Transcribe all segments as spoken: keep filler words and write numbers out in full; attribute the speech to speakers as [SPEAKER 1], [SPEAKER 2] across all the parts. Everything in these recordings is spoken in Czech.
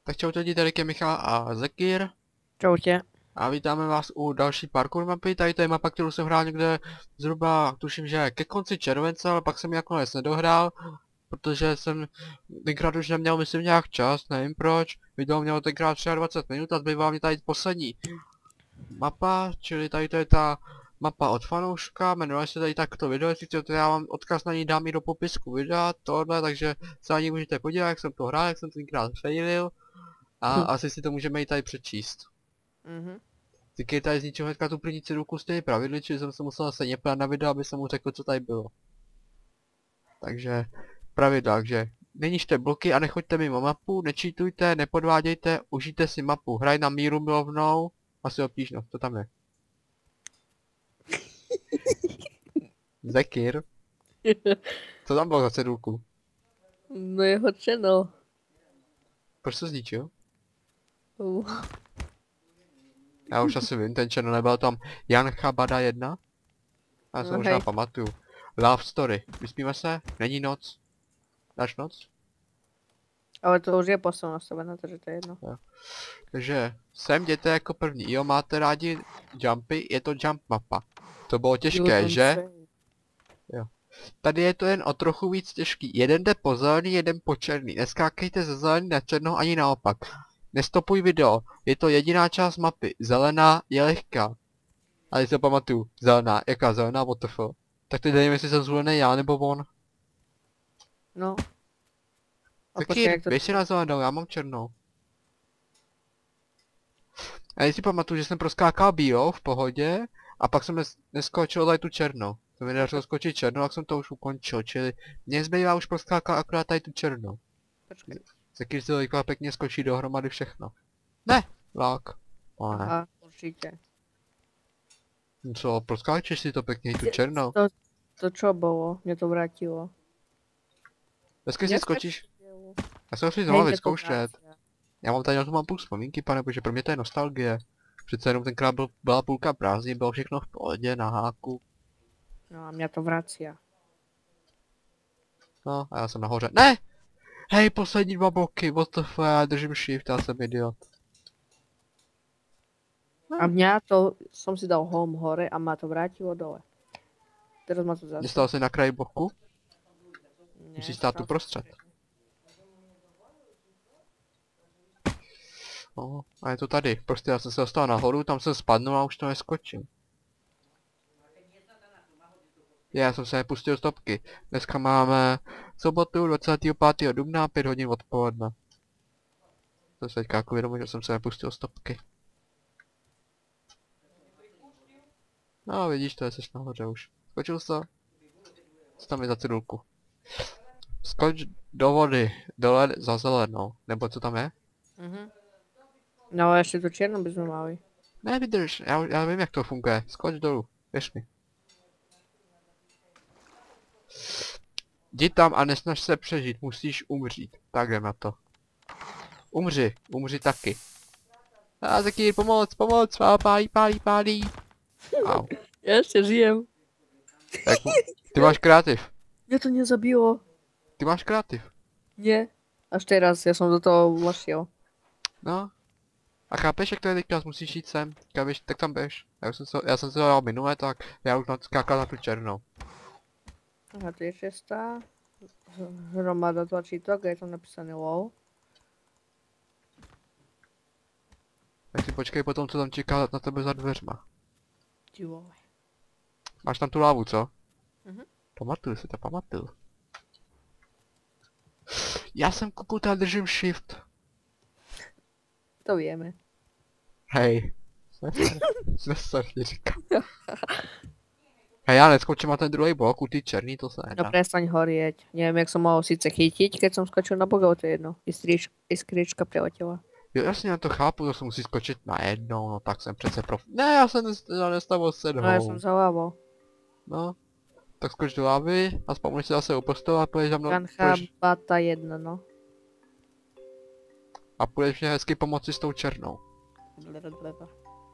[SPEAKER 1] Tak čau lidi, tady je Michal a Zekir.
[SPEAKER 2] Čau tě.
[SPEAKER 1] A vítáme vás u další parkour mapy. Tady to je mapa, kterou jsem hrál někde zhruba, tuším, že ke konci července, ale pak jsem ji nakonec nedohrál. Protože jsem tenkrát už neměl, myslím, nějak čas, nevím proč. Video mělo tenkrát dvacet tři minut a zbývá mě tady poslední mapa, čili tady to je ta mapa od fanouška, jmenuje se tady takto video, jestli chcete, já vám odkaz na ní dám i do popisku videa, tohle, takže se na ní můžete podívat, jak jsem to hrál, jak jsem tenkrát failil. A hm. asi si to můžeme i tady přečíst.
[SPEAKER 2] Mhm.
[SPEAKER 1] Taky tady z ničeho hnedka tu první cedulku z těch pravidly, čili jsem se musel zase něpět na video, aby jsem mu řekl, co tady bylo. Takže pravidla, takže nenížte bloky a nechoďte mimo mapu, nečítujte, nepodvádějte, užijte si mapu, hraj na míru milovnou, asi obtížnost, to tam je. Zekir. Co tam bylo za cedulku?
[SPEAKER 2] No jeho channel.
[SPEAKER 1] Proč se zničil?
[SPEAKER 2] Uh.
[SPEAKER 1] Já už asi vím, ten channel, nebyl tam Jan Chabada jedna? Já se
[SPEAKER 2] No
[SPEAKER 1] možná
[SPEAKER 2] hej.
[SPEAKER 1] pamatuju. Love Story. Vyspíme se? Není noc? Dáš noc?
[SPEAKER 2] Ale to už je posun nastavené, takže to je jedno.
[SPEAKER 1] Takže sem jděte jako první. Jo, máte rádi jumpy? Je to jump mapa. To bylo těžké, že? Jo. Tady je to jen o trochu víc těžký. Jeden jde po zelený, jeden po černý. Neskákejte ze zelený na černou ani naopak. Nestopuj video. Je to jediná část mapy. Zelená je lehká. Ale si to pamatuju. Zelená. Jaká zelená? What the fuck? Tak teď nevím, jestli jsem zvolený já nebo on.
[SPEAKER 2] No. A
[SPEAKER 1] Taky,
[SPEAKER 2] počkej, jak to...
[SPEAKER 1] běž si na zelenou, já mám černou. A já si pamatuju, že jsem proskákal bílou v pohodě a pak jsem nes neskočil tady tu černou. To mi nedařilo skočit černou, tak jsem to už ukončil, čili mě zbývá už proskákat akorát tady tu černou.
[SPEAKER 2] Počkej.
[SPEAKER 1] Taky si to rychle pěkně skočí dohromady všechno. Ne! Lák. O ne.
[SPEAKER 2] Aha, určitě.
[SPEAKER 1] No co, proskáčeš si to pěkně i tu černou.
[SPEAKER 2] To, to čo bylo? Mě to vrátilo.
[SPEAKER 1] Dneska si
[SPEAKER 2] Dneska
[SPEAKER 1] skočíš.
[SPEAKER 2] přijelo.
[SPEAKER 1] Já jsem si
[SPEAKER 2] Hej,
[SPEAKER 1] znovu
[SPEAKER 2] mě to
[SPEAKER 1] vyzkoušet.
[SPEAKER 2] vrátilo.
[SPEAKER 1] Já mám tady na to mám půl vzpomínky, pane bože, pro mě to je nostalgie. Přece jenom tenkrát byl, byla půlka prázdnin, bylo všechno v pohodě, na háku.
[SPEAKER 2] No a mě to vrací.
[SPEAKER 1] No, a já jsem nahoře. Ne! Hej, poslední dva bloky, what the fuck, já držím shift, já jsem idiot.
[SPEAKER 2] A mě to, jsem si dal home hore a mě to vrátilo dole. Teraz má to zase.
[SPEAKER 1] Nestal se na kraji bloku?
[SPEAKER 2] Ne,
[SPEAKER 1] Musíš stát
[SPEAKER 2] tam-
[SPEAKER 1] uprostřed. No, a je to tady. Prostě já jsem se dostal nahoru, tam jsem spadnul a už to neskočím. Já jsem se nepustil stopky. Dneska máme sobotu dvacátého pátého dubna, pět hodin odpoledne. To se teďka jako vědomu, že jsem se nepustil stopky. No vidíš, to je seš nahoře už. Skočil jsi? Co tam je za cedulku? Skoč do vody, dole za zelenou, nebo co tam je?
[SPEAKER 2] Mhm. No ale ještě tu černou bychom mali.
[SPEAKER 1] Ne, vydrž, já, já vím jak to funguje, skoč dolů, věř mi. Jdi tam a nesnaž se přežít, musíš umřít, tak jdem na to. Umři, umři taky. A Zekýr, pomoc, pomoc, a pálí, pálí, pálí. Au.
[SPEAKER 2] Já ještě žijem.
[SPEAKER 1] Tak, ty máš kreativ,
[SPEAKER 2] Mě to nezabilo.
[SPEAKER 1] ty máš kreativ.
[SPEAKER 2] Nie. Až teraz, já jsem do toho vlašil.
[SPEAKER 1] No. A chápeš, jak to je teďka, musíš jít sem, teďka běž, tak tam běž. Já jsem se, já jsem se to dal minule, tak já už skákal na tu černou.
[SPEAKER 2] Aha, tu je šestá. Hromada tlačítok, je tam napísané LOL.
[SPEAKER 1] Tak si počkej potom, co tam čeká na tebe za dveřma.
[SPEAKER 2] Ty vole.
[SPEAKER 1] Máš tam tu lávu, co?
[SPEAKER 2] Mhm.
[SPEAKER 1] Pamatuju si to, pamatuju. Já jsem kukut a držím shift.
[SPEAKER 2] To víme.
[SPEAKER 1] Hej. Nesar ti říkám. Hej, já neskočím na ten druhý blok, u ty černý to se
[SPEAKER 2] No
[SPEAKER 1] nedá.
[SPEAKER 2] prestaň horieť. Neviem, jak som mohol síce chytiť, keď som skočil na bok, ale to je jedno. Iskrič, iskrička preletela.
[SPEAKER 1] Jo, jasně, já to chápu, to se musí skočit najednou, no tak jsem přece prof... Ne, já jsem nes- já nestavil se
[SPEAKER 2] No ja som
[SPEAKER 1] dolů.
[SPEAKER 2] zalával.
[SPEAKER 1] No. Tak skoč do lávy a spomůj se zase uprostou a půjdeš za mnou.
[SPEAKER 2] Gancha
[SPEAKER 1] Půjdeš,
[SPEAKER 2] bata jedna, no.
[SPEAKER 1] a půjdeš mě hezky pomoci s tou černou.
[SPEAKER 2] Blablabla.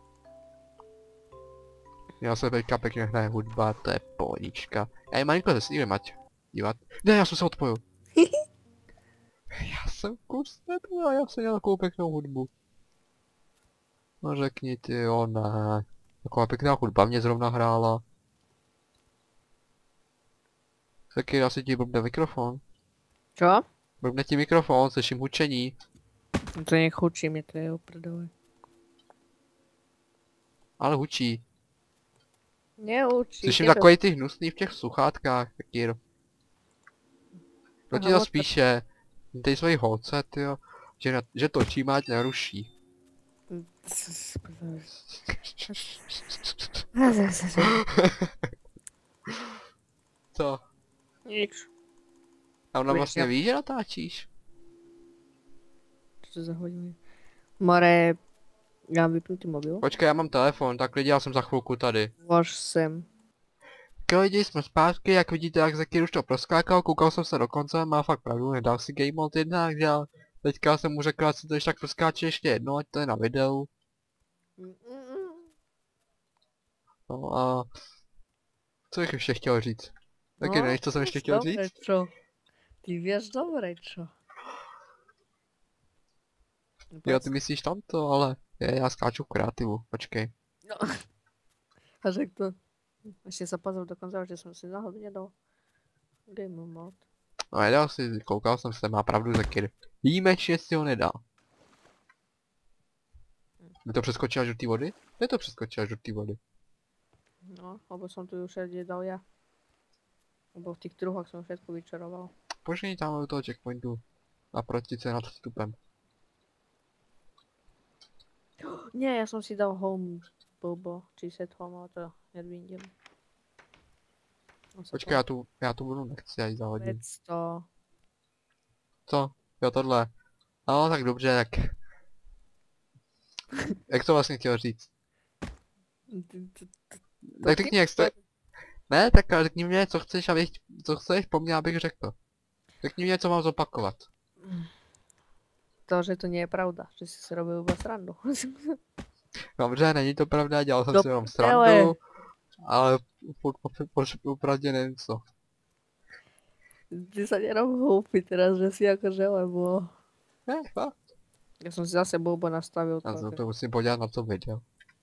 [SPEAKER 1] Já se teďka pěkně hraje hudba, to je pohodička. Já malinko se snívím, ať dívat. Ne, já jsem se odpojil. Já jsem jsem kurz, ne, to já jsem měl takovou pěknou hudbu. No řekni ty, jo, ne. Taková pěkná hudba mě zrovna hrála. Taky asi ti blbne mikrofon.
[SPEAKER 2] Čo?
[SPEAKER 1] Blbne ti mikrofon, slyším hučení.
[SPEAKER 2] To nechučí mě, to je uprdele.
[SPEAKER 1] Ale hučí.
[SPEAKER 2] Neučí.
[SPEAKER 1] Slyším
[SPEAKER 2] tebe-
[SPEAKER 1] takový ty hnusný v těch sluchátkách, taky. Kdo ti
[SPEAKER 2] Aha,
[SPEAKER 1] to
[SPEAKER 2] od-
[SPEAKER 1] spíše? Tej svojí holce, tyjo. Že, na, že točí, má tě neruší. Co?
[SPEAKER 2] Nic.
[SPEAKER 1] A ona
[SPEAKER 2] Víš,
[SPEAKER 1] vlastně
[SPEAKER 2] já-
[SPEAKER 1] ví, že natáčíš?
[SPEAKER 2] Co za hodiny? More, já mám vypnutý mobil.
[SPEAKER 1] Počkej, já mám telefon, tak lidi, já jsem za chvilku tady.
[SPEAKER 2] Vlož sem.
[SPEAKER 1] Tak lidi, jsme zpátky, jak vidíte, jak Zekir už to proskákal, koukal jsem se do konce, má fakt pravdu, nedal si game mode jednak, že já teďka jsem mu řekl, ať si to ještě tak proskáče ještě jedno, ať to je na videu. No a... Co bych ještě chtěl říct? Taky
[SPEAKER 2] No,
[SPEAKER 1] nevíš, co jsem ještě chtěl
[SPEAKER 2] dobré,
[SPEAKER 1] říct?
[SPEAKER 2] čo? Ty víš dobré, čo?
[SPEAKER 1] Jo, ty myslíš tamto, ale je, já skáču v kreativu, počkej.
[SPEAKER 2] No. A řekl to. Ještě se pozor do konce, že jsem si náhodně dal game mode.
[SPEAKER 1] No nedal si, koukal jsem se, má pravdu Zekir. Výjimečně si ho nedal. By to přeskočil až do té vody? Je to přeskočil až do té vody.
[SPEAKER 2] No, lebo som tu už všade dal ja. Lebo v tých druhoch som všetko vyčaroval.
[SPEAKER 1] Počkej tam u toho checkpointu. Naproti se nad vstupem.
[SPEAKER 2] Nie, ja som si dal home blbo, či set home, ale to nedvídem.
[SPEAKER 1] Počkej, já tu, já tu budu nechci, já ji zahodím.
[SPEAKER 2] päťsto.
[SPEAKER 1] Co? Jo, tohle. No, tak dobře, tak... Jak to vlastně chtěl říct? Tak řekni, jak jste... Ne, tak ale řekni mě, co chceš, abych, co chceš po mně, abych řekl. Řekni mě, co mám zopakovat.
[SPEAKER 2] To, že to nie je pravda, že si si robil iba srandu.
[SPEAKER 1] Dobře, není to pravda, dělal jsem
[SPEAKER 2] Do
[SPEAKER 1] si jenom
[SPEAKER 2] prdele.
[SPEAKER 1] srandu. Ale furt popravdě nevím co.
[SPEAKER 2] Ty sa nerob hlúpy teraz, že si akože, lebo...
[SPEAKER 1] Ne, fakt.
[SPEAKER 2] Ja som si zase blbo nastavil
[SPEAKER 1] Já se
[SPEAKER 2] to.
[SPEAKER 1] to musím podívat na to video.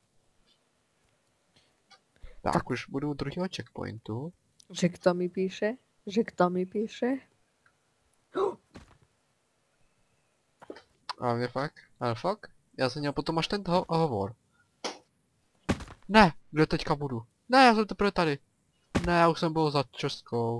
[SPEAKER 1] Tak, tak už budu u druhého checkpointu.
[SPEAKER 2] Že kto mi píše? Že kto mi píše?
[SPEAKER 1] Ale mě fakt, ale fakt, já jsem měl potom až ten ho hovor. Ne, kde teďka budu? Ne, já jsem teprve tady. Ne, já už jsem byl za Českou.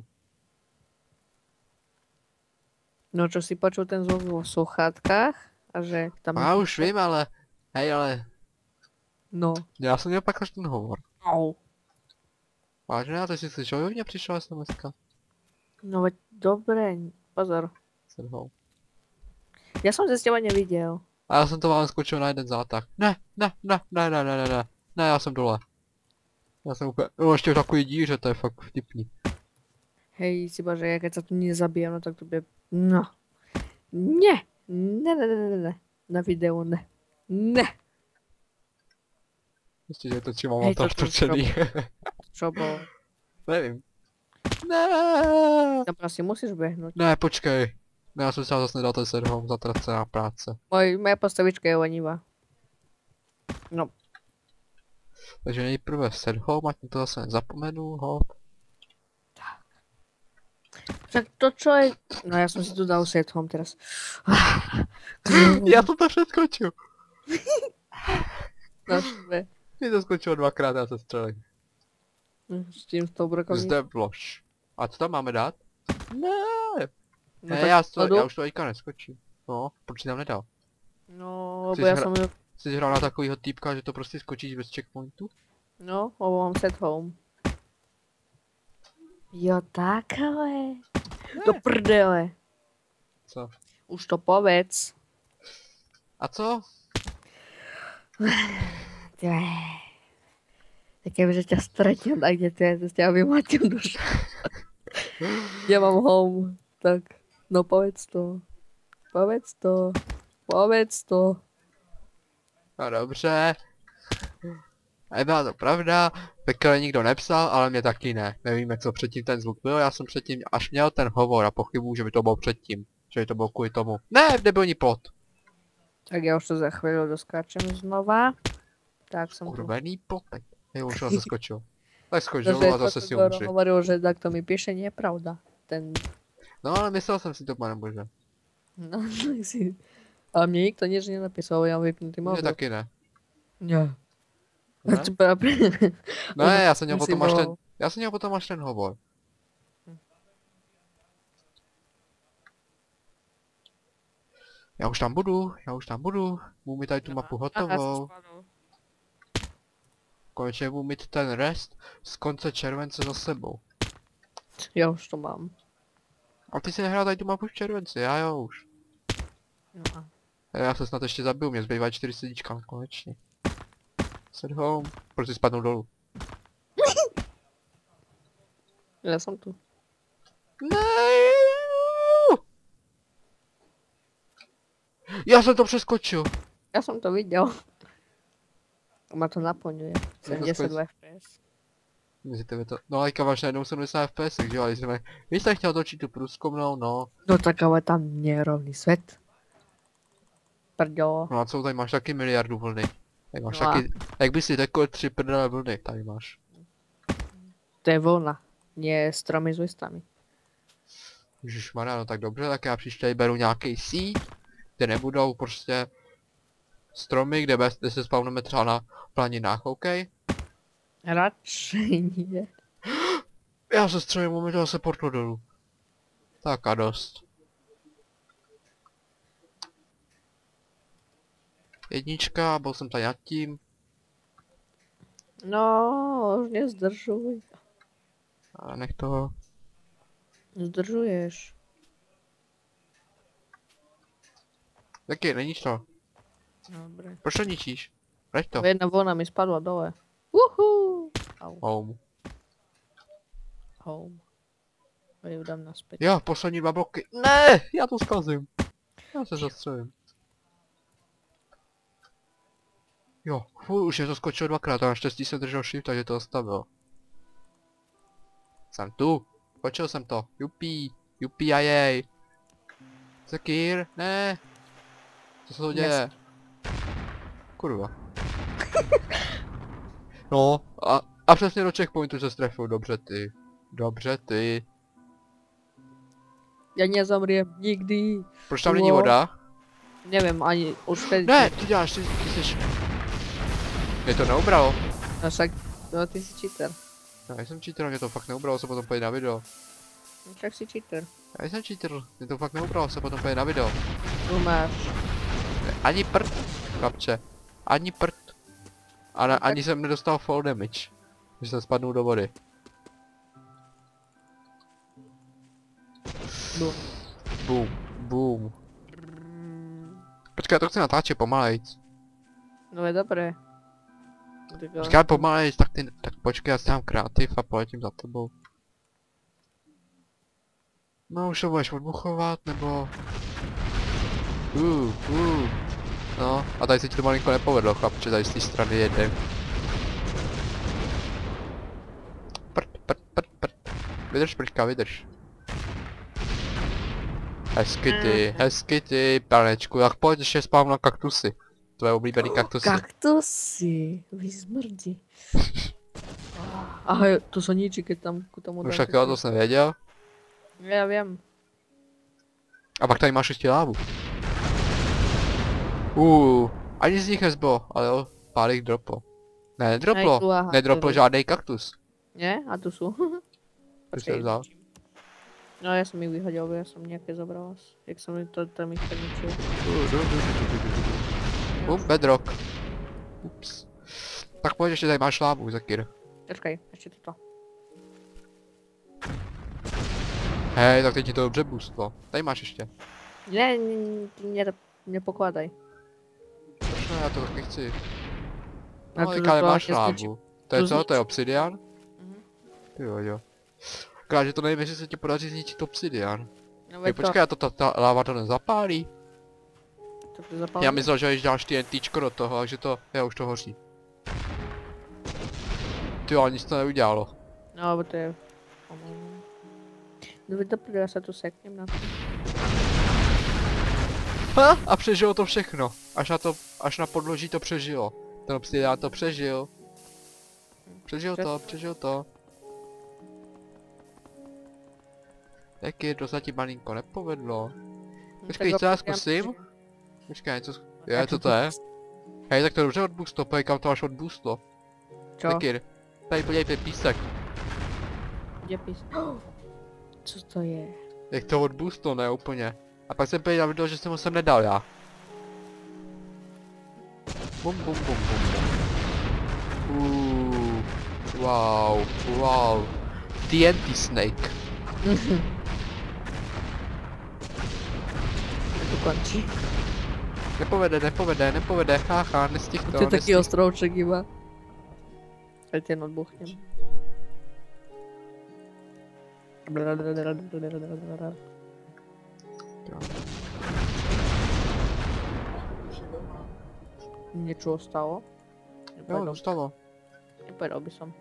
[SPEAKER 2] No čo si počul ten zvuk vo sluchátkách? A že tam...
[SPEAKER 1] Já už vím, ale, hej, ale,
[SPEAKER 2] No.
[SPEAKER 1] já jsem měl pak až ten hovor.
[SPEAKER 2] Au.
[SPEAKER 1] Vážně, a ty jsi slyšel, že mě přišla SMSka?
[SPEAKER 2] No veď dobre, pozor.
[SPEAKER 1] Sedhou.
[SPEAKER 2] Ja som ze s teba nevidel.
[SPEAKER 1] A já jsem to vám skočil na jeden zátah. Ne, ne, ne, ne, ne, ne, ne, ne, ne, já jsem dole. Já jsem úplně, no ještě v takový díře, to je fakt vtipný.
[SPEAKER 2] Hej, si že ja keď sa tu nezabijem, no tak to bude... No. Ne. Ne, ne, ne, ne, ne. Na videu ne. Ne.
[SPEAKER 1] Ještě, že to či mám
[SPEAKER 2] Hej,
[SPEAKER 1] tam
[SPEAKER 2] to- to-
[SPEAKER 1] vtočený.
[SPEAKER 2] Čo bolo?
[SPEAKER 1] Nevím. Ne.
[SPEAKER 2] Tam asi musíš behnúť.
[SPEAKER 1] Ne, počkej. Ne, já jsem si zase nedal ten set home, zatracená práce.
[SPEAKER 2] Moj, moja postavička je lenivá. No.
[SPEAKER 1] Takže nejprve set home, ať to zase nezapomenu, hop.
[SPEAKER 2] Však to čo je... No ja som si tu dal set home teraz.
[SPEAKER 1] Já to tam přeskočil.
[SPEAKER 2] Na šve.
[SPEAKER 1] Mě to skočilo dvakrát, já se střelím.
[SPEAKER 2] S tím s tou brokovní.
[SPEAKER 1] Zde vlož. A co tam máme dát? Ne.
[SPEAKER 2] No,
[SPEAKER 1] Ne,
[SPEAKER 2] tak
[SPEAKER 1] já, to,
[SPEAKER 2] vpadu.
[SPEAKER 1] já už to teďka neskočím. No, proč jsi tam nedal?
[SPEAKER 2] No, lebo
[SPEAKER 1] Chceš
[SPEAKER 2] ja
[SPEAKER 1] hra-
[SPEAKER 2] som...
[SPEAKER 1] Jsi hrál na takovýho týpka, že to prostě skočíš bez checkpointu?
[SPEAKER 2] No, lebo mám set home. Jo, takhle. Do prdele.
[SPEAKER 1] Co?
[SPEAKER 2] Už to povedz.
[SPEAKER 1] A co?
[SPEAKER 2] Tak kebyže ťa stretnem, tak kde to je, to s ťa vymatím dušu. Ja mám home, tak no povedz to. Povedz to. Povedz to.
[SPEAKER 1] No dobře. Nebyla to pravda, Pekle nikdo nepsal, ale mě taky ne. Nevíme, co předtím ten zvuk byl, já jsem předtím až měl ten hovor a pochybuju, že by to bylo předtím. Že to bylo kvůli tomu. Ne, debilní plot.
[SPEAKER 2] Tak já už to za chvíli doskáčem znova. Tak jsem tu.
[SPEAKER 1] Kurvený plotek. Jo, už se skočil. Tak skočil
[SPEAKER 2] Zase
[SPEAKER 1] a zase
[SPEAKER 2] to
[SPEAKER 1] si
[SPEAKER 2] Goro
[SPEAKER 1] umři.
[SPEAKER 2] hovoril, že tak to mi píše, nie je pravda. Ten,
[SPEAKER 1] No ale myslel jsem si to, pane bože.
[SPEAKER 2] no, tak si... Ale mně nikto nič nenapísal, já mám vypnutý
[SPEAKER 1] Mně
[SPEAKER 2] mobil.
[SPEAKER 1] taky ne.
[SPEAKER 2] Ne.
[SPEAKER 1] Ne?
[SPEAKER 2] To byla pre-
[SPEAKER 1] Ne, já jsem měl
[SPEAKER 2] Musím
[SPEAKER 1] potom až ten,
[SPEAKER 2] ho-
[SPEAKER 1] já jsem měl potom až ten hovor. Já už tam budu, já už tam budu. Budu mít tady tu mapu hotovou. Konečně budu mít ten rest z konce července za sebou.
[SPEAKER 2] Já už to mám.
[SPEAKER 1] A ty si nehrál tady tu mapu v červenci, já jo už.
[SPEAKER 2] No a
[SPEAKER 1] Já se snad ještě zabiju, mě zbývají čtyři srdíčka, konečně. Set home. Proč jsi spadnul dolů?
[SPEAKER 2] já jsem tu.
[SPEAKER 1] Ne. Já jsem to přeskočil.
[SPEAKER 2] Já jsem to viděl. A má to naplňuje. sedmdesát dva F P S.
[SPEAKER 1] Mezi tebe to... No ale máš najednou sedmdesát F P S, že jo, ale jsme... Vy jste chtěl točit tu průzkumnou, no.
[SPEAKER 2] No tak ale tam nie je rovný svět. Prdělo.
[SPEAKER 1] No a co, tady máš taky miliardu vlny. Tady máš
[SPEAKER 2] No a-
[SPEAKER 1] taky... Jak by si řekl tři prdele vlny, tady máš.
[SPEAKER 2] To je vlna. Nie stromy s listami.
[SPEAKER 1] Ježišmarja, no tak dobře, tak já příště beru nějaký síť, kde nebudou prostě stromy, kde, bez, kde se spawneme třeba na planinách, OK?
[SPEAKER 2] Radšej nie.
[SPEAKER 1] Já se střelím, momentálně se portnu dolů. Tak a dost. Jednička, byl jsem tady nad tím.
[SPEAKER 2] No, už nezdržuj.
[SPEAKER 1] A nech toho.
[SPEAKER 2] Zdržuješ.
[SPEAKER 1] Taky, není to.
[SPEAKER 2] Dobre.
[SPEAKER 1] Proč to ničíš? Vrať to.
[SPEAKER 2] Jedna vlna mi spadla dole. Uhu. Au.
[SPEAKER 1] Home.
[SPEAKER 2] Home. A ju dám naspäť.
[SPEAKER 1] Jo, poslední dva bloky. Ne, já to zkazím. Já se zastřelím. Jo, fuj, už je to skočilo dvakrát a naštěstí jsem držel shift, takže to zastavil. Jsem tu. Skočil jsem to. Jupí. Jupí a jej. Sekír, ne. Co se to děje? Kurva. No, a, a přesně do checkpointu se strefil, dobře ty. Dobře ty.
[SPEAKER 2] Ja nezomriem nikdy.
[SPEAKER 1] Proč tam není
[SPEAKER 2] No.
[SPEAKER 1] voda?
[SPEAKER 2] Neviem, ani už teď.
[SPEAKER 1] Ne, ty děláš, ty, ty jsi... Mě to neubralo.
[SPEAKER 2] No však, no ty si cheater.
[SPEAKER 1] Já jsem cheater, mě to fakt neubralo, se potom pojď na video.
[SPEAKER 2] No však si cheater.
[SPEAKER 1] Já jsem cheater, mě to fakt neubralo, se potom pojď na video.
[SPEAKER 2] Tu máš.
[SPEAKER 1] Ani prd, chlapče. Ani prd. A na, ani jsem nedostal fall damage. Když jsem spadnul do vody.
[SPEAKER 2] Boom.
[SPEAKER 1] Boom, boom. Počkej, já to chci natáčet pomalejc.
[SPEAKER 2] No je dobré. Tak ale-
[SPEAKER 1] Počkej, pomalejc, tak ty, tak počkej, já si dám kreativ a poletím za tebou. No už to budeš odbuchovat, nebo... Uh, uh. No, a tady se ti to malinko nepovedlo, chlapče, tady z té strany jeden. Prd, prd, prd, prd. Vydrž, prčka, vydrž. Hezky ty, hezky ty, panečku, tak pojď ještě spávám na kaktusy. Tvoje oblíbený kaktusy.
[SPEAKER 2] Kaktusy. Vy zmrdí. Aha, to sa ničí, keď tam ku tomu
[SPEAKER 1] Už
[SPEAKER 2] dáte
[SPEAKER 1] tak jo, to jsem věděl.
[SPEAKER 2] Ja viem.
[SPEAKER 1] A pak tady máš ještě lávu. Uh, ani z nich nezbylo, ale jo, pár jich droplo. Ne, nedroplo,
[SPEAKER 2] Aj tu, aha,
[SPEAKER 1] nedroplo
[SPEAKER 2] to je-
[SPEAKER 1] žádný kaktus.
[SPEAKER 2] Nie? A tu sú.
[SPEAKER 1] Ty jsi vzal.
[SPEAKER 2] No ja som ich vyhodil, ja som nejaké zabral. Jak som mi to tam ich tak ničil.
[SPEAKER 1] Uh, bedrock. Ups. Tak pojď, ještě tady máš lávu, Zakir.
[SPEAKER 2] Počkaj, ešte toto.
[SPEAKER 1] Hej, tak teď ti to dobře boostlo. Tady máš ještě.
[SPEAKER 2] Ne, ne, ty ne, nepokladaj.
[SPEAKER 1] Proč ne, já to taky chci.
[SPEAKER 2] A
[SPEAKER 1] No,
[SPEAKER 2] to
[SPEAKER 1] teďka
[SPEAKER 2] to
[SPEAKER 1] nemáš
[SPEAKER 2] vlastně zničí-
[SPEAKER 1] lávu. To je
[SPEAKER 2] to
[SPEAKER 1] co, to je
[SPEAKER 2] zničí.
[SPEAKER 1] obsidian?
[SPEAKER 2] Mhm.
[SPEAKER 1] Jo, jo. Krát, že to nevím, jestli se ti podaří zničit obsidian.
[SPEAKER 2] No
[SPEAKER 1] Hej,
[SPEAKER 2] veď to,
[SPEAKER 1] počkej, a to ta, ta láva to nezapálí?
[SPEAKER 2] to to zapálí.
[SPEAKER 1] Já myslel, že když dáš ty NTčko do toho, takže to, jo, už to hoří. Ty jo, nic to neudělalo.
[SPEAKER 2] No, lebo to je... No veď dobre, ja sa tu seknem na to.
[SPEAKER 1] Ha! A přežilo to všechno. Až na to, až na podloží to přežilo. Ten obsidián to přežil. Přežil to, přežil to. Jak je to zatím malinko nepovedlo. Počkej, co já zkusím? Počkej, co... Je, co to je? Hej, tak to dobře odboosto, pojď, kam to máš odboosto.
[SPEAKER 2] Čo?
[SPEAKER 1] Tekir, tady podívejte písek.
[SPEAKER 2] Kde pís? Co to je?
[SPEAKER 1] Jak to odboosto, ne úplně. A pak jsem pěl na video, že jsem ho sem nedal já. Bum bum bum bum bum. Uuu, wow, wow. T N T Snake.
[SPEAKER 2] To končí.
[SPEAKER 1] Nepovede, nepovede, nepovede, hácha, nestih to,
[SPEAKER 2] To je taky
[SPEAKER 1] nestih.
[SPEAKER 2] ostrouček iba. Teď jen odbuchnem. Niečo ostalo?
[SPEAKER 1] Jo,
[SPEAKER 2] Nepovedal,
[SPEAKER 1] dostalo.
[SPEAKER 2] nepovedal by som.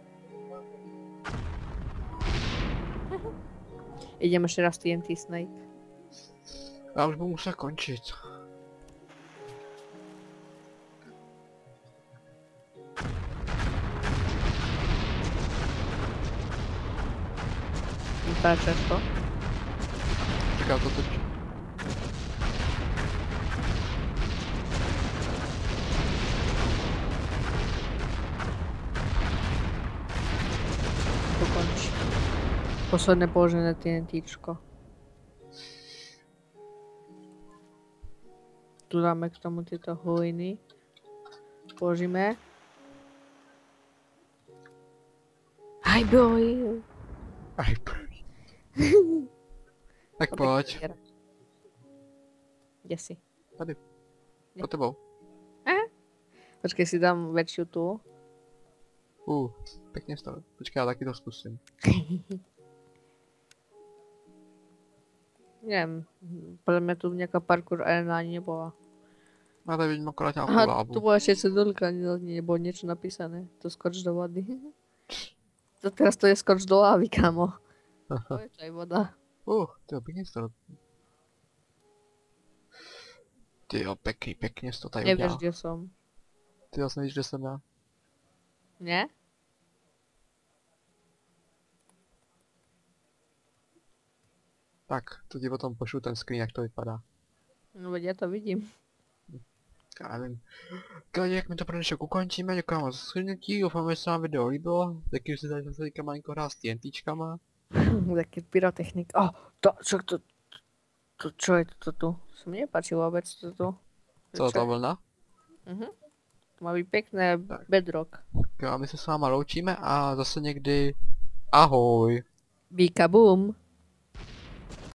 [SPEAKER 2] Idem ešte raz T N T Snake.
[SPEAKER 1] Já už budu muset končit.
[SPEAKER 2] Vypadá často.
[SPEAKER 1] Čekám to teď.
[SPEAKER 2] To končí. Posledné položené TNTčko. Tu dáme k tomu tyto huliny. Položíme. Hi boy!
[SPEAKER 1] Aj, tak pojď,
[SPEAKER 2] Kde si?
[SPEAKER 1] tady.
[SPEAKER 2] Ne.
[SPEAKER 1] Po tebou.
[SPEAKER 2] Počkej, si dám väčšiu tu.
[SPEAKER 1] Uh, pěkně stalo. Počkej, já taky to zkusím.
[SPEAKER 2] Neviem, podľa mňa tu nejaká parkour arena ani nebola.
[SPEAKER 1] Já tady vidím akorát nějakou
[SPEAKER 2] Aha,
[SPEAKER 1] lávu.
[SPEAKER 2] tu bola ešte cedulka, ani nebolo niečo napísané. To skoč do vody. To teraz to je skoč do lávy, kámo. To je to aj voda.
[SPEAKER 1] Uh, tyjo, pěkně to. Tyjo, pěkný, pěkně to tady
[SPEAKER 2] Nevieš,
[SPEAKER 1] udělal.
[SPEAKER 2] kde som.
[SPEAKER 1] Ty vlastně víš, kde jsem já.
[SPEAKER 2] Nie?
[SPEAKER 1] Tak, to ti potom pošlu ten screen, jak to vypadá.
[SPEAKER 2] No veď ja to vidím.
[SPEAKER 1] Já nevím. Kladě, jak mi to pro dnešek ukončíme, děkuji vám za shrnutí, doufám, že se vám video líbilo. Taky už si tady zase teďka malinko hrát s TNTčkama.
[SPEAKER 2] Taký pyrotechnik. Oh, to, čo to, to, čo je to tu? Sa mi nepáči vôbec to tu.
[SPEAKER 1] Co, ta vlna?
[SPEAKER 2] Mhm. To má byť pekné
[SPEAKER 1] Tak.
[SPEAKER 2] bedrock.
[SPEAKER 1] Jo, a my se s váma loučíme a zase někdy ahoj.
[SPEAKER 2] Bíka boom.